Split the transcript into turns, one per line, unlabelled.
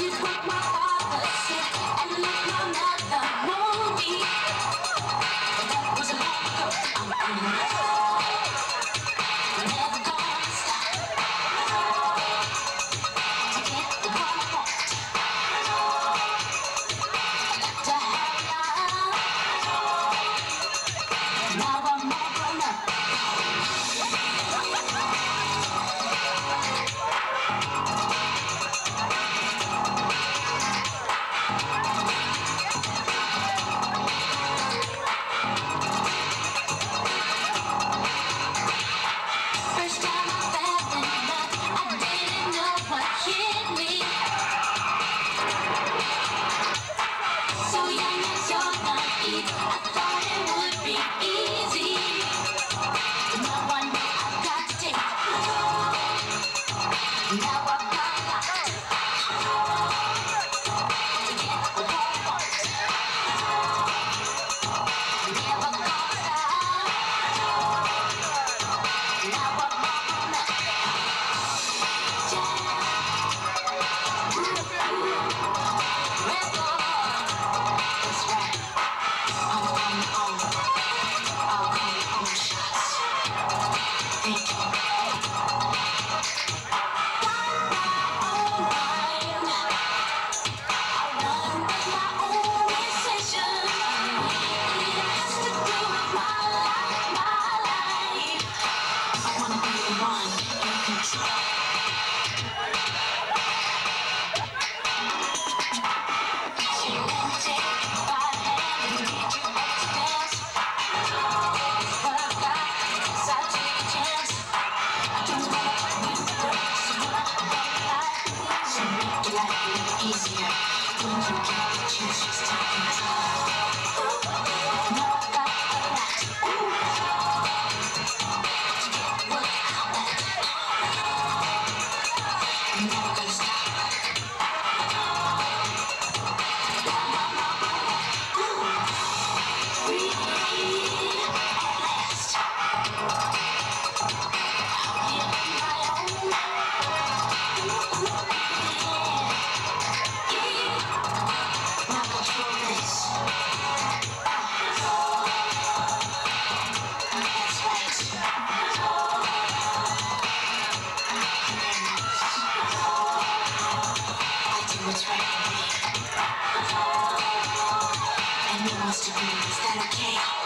what my father said and let my mother know me. That was a long ago. I'm never gonna stop to get the one I want. Got to have love. Now I'm all grown up. First time I felt in love, I didn't know what hit me. So young and so naive, I thought it would be easy. Now I know I've got to take. Now I've got a lot to get the one I want. Never gonna stop. Now I'm on up. Rebel. That's right. I'm on my own. I'll call my own shots. Thank you. Easier when you get the chance, just taking time. Now I've got a lot to get what I want. I'm never gonna stop. Free at last. I'll be on my own. Now control this. That's right. I do what's right for me. And who wants to be? Is that okay?